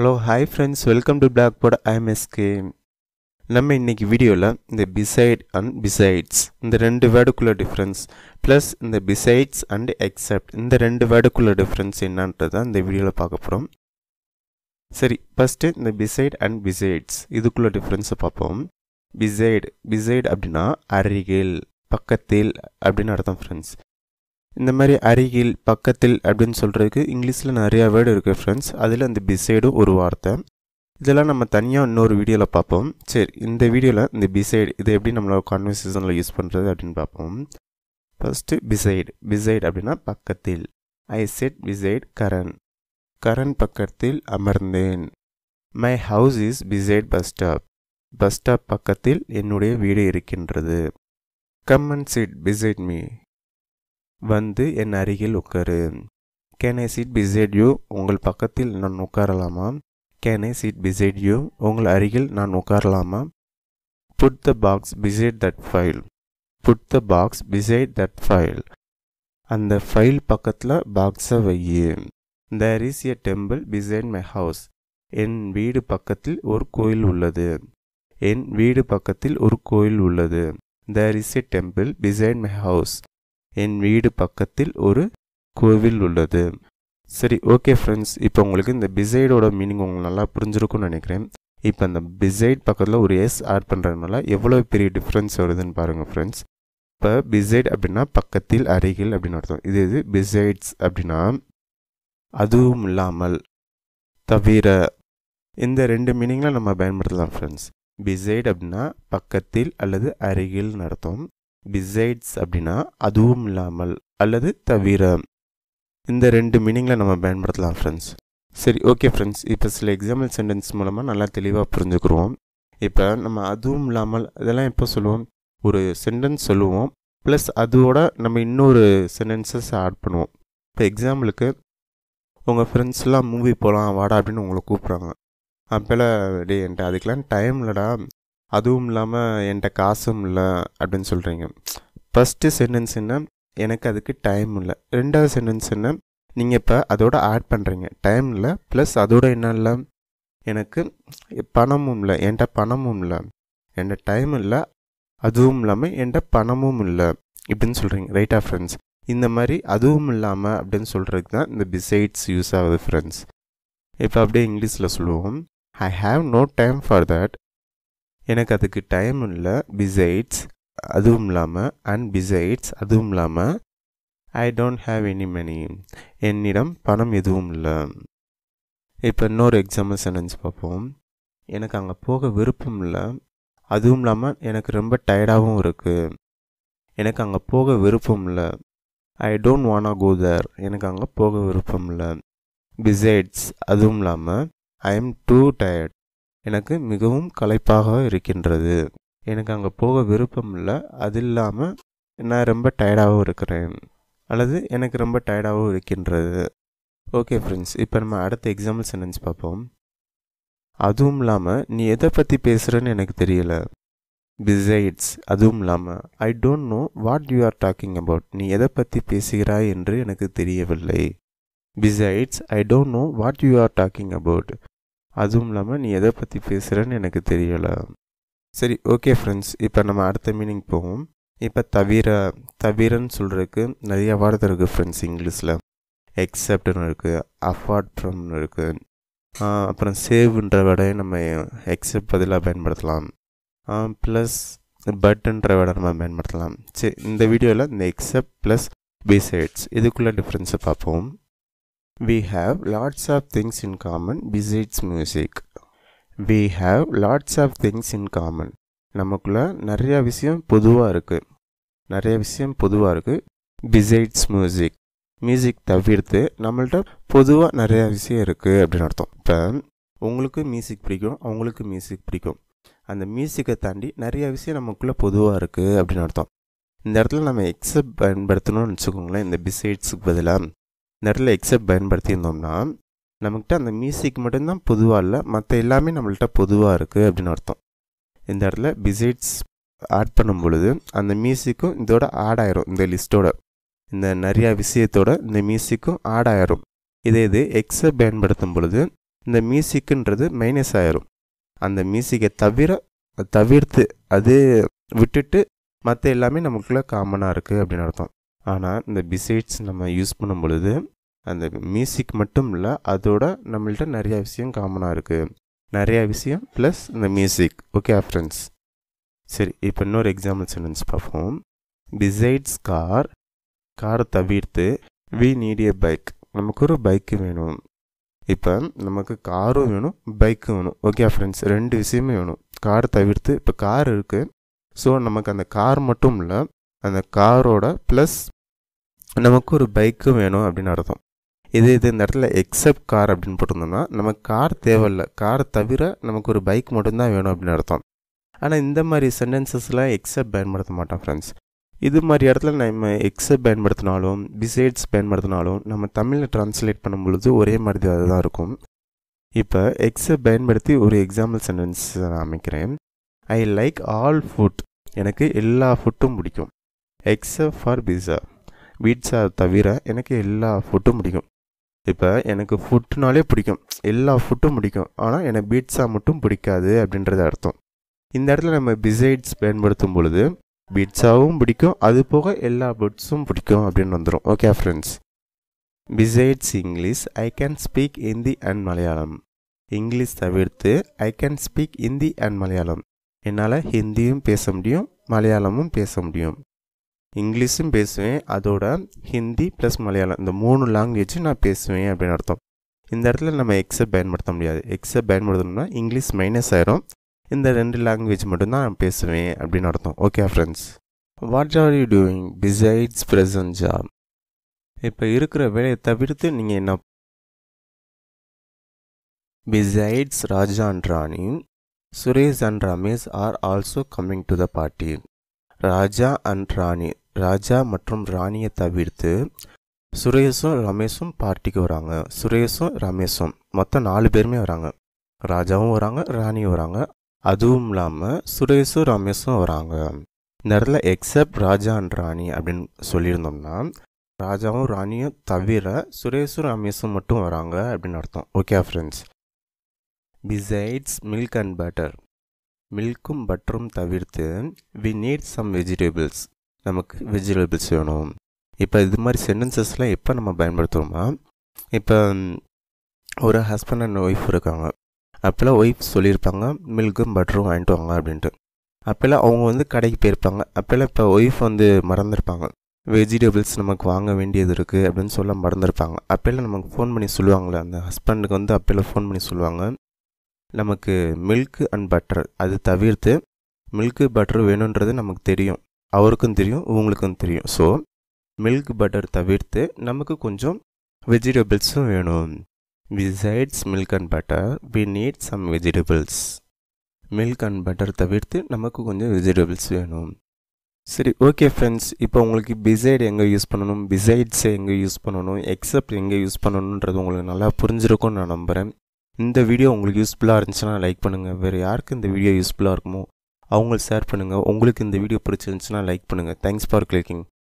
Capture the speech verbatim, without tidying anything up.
Hello, hi friends, welcome to Blackboard. I am S K. நம்ம இன்னைக்கு வீடியோவில் இந்த beside and besides இந்த ரெண்டு வேர்டுக்குள்ள டிஃப்ரென்ஸ் ப்ளஸ் இந்த besides and except இந்த ரெண்டு வேர்டுக்குள்ள டிஃப்ரென்ஸ் என்னன்றது தான் இந்த வீடியோவில் பார்க்க போகிறோம். சரி, ஃபஸ்ட்டு இந்த beside and besides இதுக்குள்ள டிஃப்ரென்ஸை பார்ப்போம். beside beside அப்படின்னா அருகில், பக்கத்தில் அப்படின்னு அர்த்தம் ஃப்ரெண்ட்ஸ். இந்த மாதிரி அருகில், பக்கத்தில் அப்படின்னு சொல்கிறதுக்கு இங்கிலீஷில் நிறையா வேர்டு இருக்குது ஃப்ரெண்ட்ஸ். அதில் இந்த பிசைடும் ஒரு வார்த்தை. இதெல்லாம் நம்ம தனியாக இன்னொரு வீடியோவில் பார்ப்போம். சரி, இந்த வீடியோவில் இந்த பிசைடு இதை எப்படி நம்மளோட கான்வர்சேஷனில் யூஸ் பண்ணுறது அப்படின்னு பார்ப்போம். ஃபஸ்ட்டு பிசைடு பிசைடு அப்படின்னா பக்கத்தில். I set beside Karan, Karan பக்கத்தில் அமர்ந்தேன். My house is beside bus stop, bus stop பக்கத்தில் என்னுடைய வீடு இருக்கின்றது. Come and sit beside me, வந்து என் அருகில் உட்காரு. Can I sit beside you, உங்கள் பக்கத்தில் நான் உட்காரலாமா? Can I sit beside you, உங்கள் அருகில் நான் உட்காரலாமா? Put the box beside that file, put the box beside that file, அந்த ஃபைல் பக்கத்தில் பாக்ஸை வையு. There is a temple beside my house, என் வீடு பக்கத்தில் ஒரு கோயில் உள்ளது. என் வீடு பக்கத்தில் ஒரு கோயில் உள்ளது. There is a temple beside my house, என் வீடு பக்கத்தில் ஒரு கோவில் உள்ளது. சரி, ஓகே ஃப்ரெண்ட்ஸ், இப்போ உங்களுக்கு இந்த பிசைடோட மீனிங் உங்களுக்கு நல்லா புரிஞ்சிருக்கும்னு நினைக்கிறேன். இப்போ அந்த பிசைட் பக்கத்தில் ஒரு எஸ் ஆட் பண்ணுறதுனால எவ்வளோ பெரிய டிஃப்ரென்ஸ் வருதுன்னு பாருங்கள் ஃப்ரெண்ட்ஸ். இப்போ பிசைட் அப்படின்னா பக்கத்தில், அருகில் அப்படின்னு அர்த்தம். இது இது பிசைட்ஸ் அப்படின்னா அதுவும் இல்லாமல், தவிர. இந்த ரெண்டு மீனிங்கில் நம்ம பயன்படுத்தலாம் ஃப்ரெண்ட்ஸ். பிசைட் அப்படின்னா பக்கத்தில் அல்லது அருகில்னு அர்த்தம். பிசைட்ஸ் அப்படின்னா அதுவும் இல்லாமல் அல்லது தவிர. இந்த ரெண்டு மீனிங்கில் நம்ம பயன்படுத்தலாம் ஃப்ரெண்ட்ஸ். சரி, ஓகே ஃப்ரெண்ட்ஸ், இப்போ சில எக்ஸாம்பிள் சென்டென்ஸ் மூலமாக நல்லா தெளிவாக புரிஞ்சுக்கிறோம். இப்போ நம்ம அதுவும் இல்லாமல் இதெல்லாம் எப்போ சொல்லுவோம்? ஒரு சென்டென்ஸ் சொல்லுவோம், ப்ளஸ் அதோட நம்ம இன்னொரு சென்டென்சஸ் ஆட் பண்ணுவோம். இப்போ எக்ஸாம்பிளுக்கு உங்கள் ஃப்ரெண்ட்ஸ்லாம் மூவி போகலாம் வாடா அப்படின்னு உங்களை கூப்பிட்றாங்க. அப்போல்லாம் டே என்கிட்ட அதுக்கெலாம் டைம் இல்லைடா, அதுவும் இல்லாமல் என்கிட்ட காசும் இல்லை அப்படின்னு சொல்கிறீங்க. ஃபஸ்ட்டு சென்டென்ஸ் என்ன? எனக்கு அதுக்கு டைம் இல்லை. ரெண்டாவது சென்டென்ஸ் என்ன? நீங்கள் இப்போ அதோட ஆட் பண்ணுறீங்க, டைம் இல்லை ப்ளஸ் அதோட என்ன இல்லை, எனக்கு பணமும் இல்லை, என்கிட்ட பணமும் இல்லை, என்கிட்ட டைம் இல்லை, அதுவும் இல்லாமல் என்கிட்ட பணமும் இல்லை இப்படின்னு சொல்கிறீங்க. ரைட்டா ஃப்ரெண்ட்ஸ்? இந்த மாதிரி அதுவும் இல்லாமல் அப்படின்னு சொல்கிறதுக்கு தான் இந்த பிசைட்ஸ் யூஸ் ஆகுது ஃப்ரெண்ட்ஸ். இப்போ அப்படியே இங்கிலீஷில் சொல்லுவோம். I have no time for that, எனக்கு அதுக்கு டைம் இல்லை. பிசைட்ஸ் அதுவும் இல்லாமல், அண்ட் பிசைட்ஸ் அதுவும் இல்லாமல், I don't have any money, என்னிடம் பணம் எதுவும் இல்லை. இப்போ இன்னொரு எக்ஸாம்பிள் சென்டென்ஸ் பார்ப்போம். எனக்கு அங்கே போக விருப்பம் இல்லை, அதுவும் இல்லாமல் எனக்கு ரொம்ப டயர்டாகவும் இருக்குது. எனக்கு அங்கே போக விருப்பம் இல்லை. ஐ டோன்ட் வானா கோ தேர், எனக்கு அங்கே போக விருப்பம் இல்லை. பிசைட்ஸ் அதுவும் இல்லாமல், ஐ எம் டூ டயர்ட், எனக்கு மிகவும் களைப்பாக இருக்கின்றது. எனக்கு அங்கே போக விருப்பம் இல்லை, அது இல்லாமல் நான் ரொம்ப டயர்டாகவும் இருக்கிறேன், அல்லது எனக்கு ரொம்ப டயர்டாகவும் இருக்கின்றது. ஓகே ஃப்ரெண்ட்ஸ், இப்போ நம்ம அடுத்த எக்ஸாம்பிள் சென்டென்ஸ் பார்ப்போம். அதுவும் இல்லாமல் நீ எதை பற்றி பேசுகிறேன்னு எனக்கு தெரியலை. பிசைட்ஸ் அதுவும் இல்லாமல், I don't know what you are talking about, நீ எதை பற்றி பேசுகிறாய் என்று எனக்கு தெரியவில்லை. Besides I don't know what you are talking about, அதுவும் இல்லாமல் நீ எதை பற்றி பேசுகிறேன்னு எனக்கு தெரியலை. சரி, ஓகே ஃப்ரெண்ட்ஸ், இப்போ நம்ம அடுத்த மீனிங் போவோம். இப்போ தவிர தவிரன்னு சொல்கிறதுக்கு நிறைய வார்த்தை இருக்குது ஃப்ரெண்ட்ஸ் இங்கிலீஷில். எக்ஸப்ட்னு இருக்குது, அஃபார்ட் ஃப்ரம்னு இருக்குது, அப்புறம் சேவ்ன்ற வேர்டையை நம்ம எக்ஸப்ட் பதிலாக பயன்படுத்தலாம், ப்ளஸ் பட்ன்ற வேர்டை நம்ம பயன்படுத்தலாம். சரி, இந்த வீடியோவில் இந்த எக்ஸப்ட் ப்ளஸ் பிசைட்ஸ் இதுக்குள்ளே டிஃப்ரென்ஸை பார்ப்போம். We have lots of things in common besides music. We have lots of things in common. நமக்குள்ள நிறைய விஷயம் பொதுவாக இருக்குது, நிறைய விஷயம் பொதுவாக இருக்குது. besides music, மியூசிக் தவிர்த்து நம்மள்ட்ட பொதுவாக நிறையா விஷயம் இருக்குது அப்படின்னு அர்த்தம். இப்போ உங்களுக்கு மியூசிக் பிடிக்கும், அவங்களுக்கு மியூசிக் பிடிக்கும், அந்த மியூசிக்கை தாண்டி நிறைய விஷயம் நமக்குள்ளே பொதுவாக இருக்குது அப்படின்னு அர்த்தம். இந்த இடத்துல நம்ம எக்ஸப்ட் பயன்படுத்தணும்னு வச்சுக்கோங்களேன். இந்த பிசைட்ஸுக்கு பதிலாக இந்த இடத்துல எக்ஸப்ட் பயன்படுத்தியிருந்தோம்னா நம்மக்கிட்ட அந்த மியூசிக் மட்டும்தான் பொதுவாக இல்லை, மற்ற எல்லாமே நம்மள்கிட்ட பொதுவாக இருக்குது அப்படின்னு அர்த்தம். இந்த இடத்துல பிசைட்ஸ் ஆட் பண்ணும் பொழுது அந்த மியூசிக்கும் இதோட ஆட் ஆயிரும், இந்த லிஸ்ட்டோட இந்த நிறையா விஷயத்தோட இந்த மியூசிக்கும் ஆட் ஆயிரும். இதே இது எக்ஸப்ட் பயன்படுத்தும் பொழுது இந்த மியூசிக்ன்றது மைனஸ் ஆயிரும். அந்த மியூசிக்கை தவிர தவிர்த்து அது விட்டுட்டு மற்ற எல்லாமே நமக்குள்ளே காமனாக இருக்குது அப்படின்னு அர்த்தம். ஆனால் இந்த பிசைட்ஸ் நம்ம யூஸ் பண்ணும் பொழுது அந்த மியூசிக் மட்டும் இல்லை, அதோட நம்மள்ட்ட நிறையா விஷயம் காமனாக இருக்குது. நிறையா விஷயம் ப்ளஸ் இந்த மியூசிக். ஓகே ஃப்ரெண்ட்ஸ், சரி இப்போ இன்னொரு எக்ஸாம்பிள் சென்டென்ஸ் பார்ப்போம். பிசைட்ஸ் கார், காரை தவிர்த்து வி நீட் ஏ பைக், நமக்கு ஒரு பைக்கு வேணும். இப்போ நமக்கு காரும் வேணும் பைக்கும் வேணும். ஓகே ஃப்ரெண்ட்ஸ், ரெண்டு விஷயமே வேணும். காரை தவிர்த்து இப்போ கார் இருக்குது, ஸோ நமக்கு அந்த கார் மட்டும் இல்லை, அந்த காரோட ப்ளஸ் நமக்கு ஒரு பைக்கும் வேணும் அப்படின்னு அர்த்தம். இது இது இந்த இடத்துல எக்ஸப்ட் கார் அப்படின்னு போட்டிருந்தோம்னா நமக்கு கார் தேவையில்லை, காரை தவிர நமக்கு ஒரு பைக் மட்டும்தான் வேணும் அப்படின்னு அர்த்தம். ஆனால் இந்த மாதிரி சென்டென்சஸ்லாம் எக்ஸப்ட் பயன்படுத்த மாட்டோம் ஃப்ரெண்ட்ஸ். இது மாதிரி இடத்துல நம்ம எக்ஸப்ட் பயன்படுத்தினாலும் பிசைட்ஸ் பயன்படுத்தினாலும் நம்ம தமிழில் ட்ரான்ஸ்லேட் பண்ணும் பொழுது ஒரே மாதிரி அதுதான் இருக்கும். இப்போ எக்ஸப்ட் பயன்படுத்தி ஒரு எக்ஸாம்பிள் சென்டென்ஸ் நான் அமைக்கிறேன். ஐ லைக் ஆல் ஃபுட், எனக்கு எல்லா ஃபுட்டும் பிடிக்கும். எக்ஸப்ட் ஃபார் பீஸா, பீட்ஸா தவிர எனக்கு எல்லா ஃபுட்டும் பிடிக்கும். இப்போ எனக்கு ஃபுட்டுனாலே பிடிக்கும், எல்லா ஃபுட்டும் பிடிக்கும், ஆனால் எனக்கு பீட்ஸா மட்டும் பிடிக்காது அப்படின்றது அர்த்தம். இந்த இடத்துல நம்ம பிசைட்ஸ் பயன்படுத்தும் பொழுது பீட்ஸாவும் பிடிக்கும், அது போக எல்லா ஃபுட்ஸும் பிடிக்கும் அப்படின்னு வந்துடும். Okay friends, besides English I can speak Hindi and Malayalam. English தவிர்த்து I can speak Hindi and Malayalam, என்னால் ஹிந்தியும் பேச முடியும் மலையாளமும் பேச முடியும். இங்கிலீஷும் பேசுவேன், அதோட ஹிந்தி ப்ளஸ் மலையாளம் இந்த மூணு லாங்குவேஜ் நான் பேசுவேன் அப்படின்னு அர்த்தம். இந்த இடத்துல நம்ம எக்ஸப்ட் பயன்படுத்த முடியாது. எக்ஸப்ட் பயன்படுத்தணும்னா இங்கிலீஷ் மைனஸ் ஆயிரும், இந்த ரெண்டு லாங்குவேஜ் மட்டும்தான் நான் பேசுவேன் அப்படின்னு அர்த்தம். Okay friends, what are you doing besides present job? இப்போ இருக்கிற வேலையை தவிர்த்து நீங்கள் என்ன? Besides Raja and Rani, Suresh and Ramesh are also coming to the party. Raja and Rani, Raja மற்றும் ராணியை தவிர்த்து சுரேஷும் ரமேஷும் பார்ட்டிக்கு வராங்க. சுரேஷும் ரமேஷும் மொத்தம் நாலு பேருமே வராங்க. ராஜாவும் வராங்க, ராணியும் வராங்க, அதுவும் இல்லாமல் சுரேஷும் ரமேஷும் வராங்க. இந்த இடத்துல எக்ஸப்ட் ராஜா அண்ட் ராணி அப்படின்னு சொல்லியிருந்தோம்னா ராஜாவும் ராணியும் தவிர சுரேஷும் ரமேஷும் மட்டும் வராங்க அப்படின்னு அர்த்தம். Okay friends, besides milk and butter, மில்க்கும் பட்டரும் தவிர்த்து வி நீட் சம் வெஜிடபிள்ஸ், நமக்கு வெஜிடபிள்ஸ் வேணும். இப்போ இது மாதிரி சென்டென்சஸ்லாம் எப்போ நம்ம பயன்படுத்துகிறோமா, இப்போ ஒரு ஹஸ்பண்ட் அண்ட் ஒய்ஃப் இருக்காங்க, அப்போல்லாம் ஒய்ஃப் சொல்லியிருப்பாங்க மில்க்கும் பட்டரும் வாங்கிட்டு வாங்க அப்படின்ட்டு. அப்போல்லாம் அவங்க வந்து கடைக்கு போயிருப்பாங்க. அப்போல்லாம் இப்போ ஒய்ஃப் வந்து மறந்துருப்பாங்க, வெஜிடபிள்ஸ் நமக்கு வாங்க வேண்டியது இருக்குது அப்படின்னு சொல்ல மறந்துருப்பாங்க. அப்போல்லாம் நமக்கு ஃபோன் பண்ணி சொல்லுவாங்களே, அந்த ஹஸ்பண்டுக்கு வந்து அப்போல்லாம் ஃபோன் பண்ணி சொல்லுவாங்க நமக்கு மில்க்கு அண்ட் பட்டர் அது தவிர்த்து மில்க்கு பட்டர் வேணுன்றது நமக்கு தெரியும், அவருக்கும் தெரியும் உங்களுக்கும் தெரியும். ஸோ மில்க் பட்டர் தவிர்த்து நமக்கு கொஞ்சம் வெஜிடபிள்ஸும் வேணும். Besides milk and butter we need some vegetables. Milk and butter தவிர்த்து நமக்கு கொஞ்சம் வெஜிடபிள்ஸ் வேணும். சரி, ஓகே ஃப்ரெண்ட்ஸ், இப்போ உங்களுக்கு பிசைட் எங்கே யூஸ் பண்ணணும், பிசைட்ஸை எங்கே யூஸ் பண்ணணும், எக்ஸப்ட் எங்கே யூஸ் பண்ணணுன்றது உங்களுக்கு நல்லா புரிஞ்சிருக்கும்னு நான் நம்புகிறேன். இந்த வீடியோ உங்களுக்கு யூஸ்ஃபுல்லாக இருந்துச்சுன்னா லைக் பண்ணுங்கள். வேறு யாருக்கு இந்த வீடியோ யூஸ்ஃபுல்லாக இருக்குமோ அவங்களுக்கு ஷேர் பண்ணுங்கள். உங்களுக்கு இந்த வீடியோ பிடிச்சிருந்துச்சுன்னா லைக் பண்ணுங்கள். Thanks for clicking.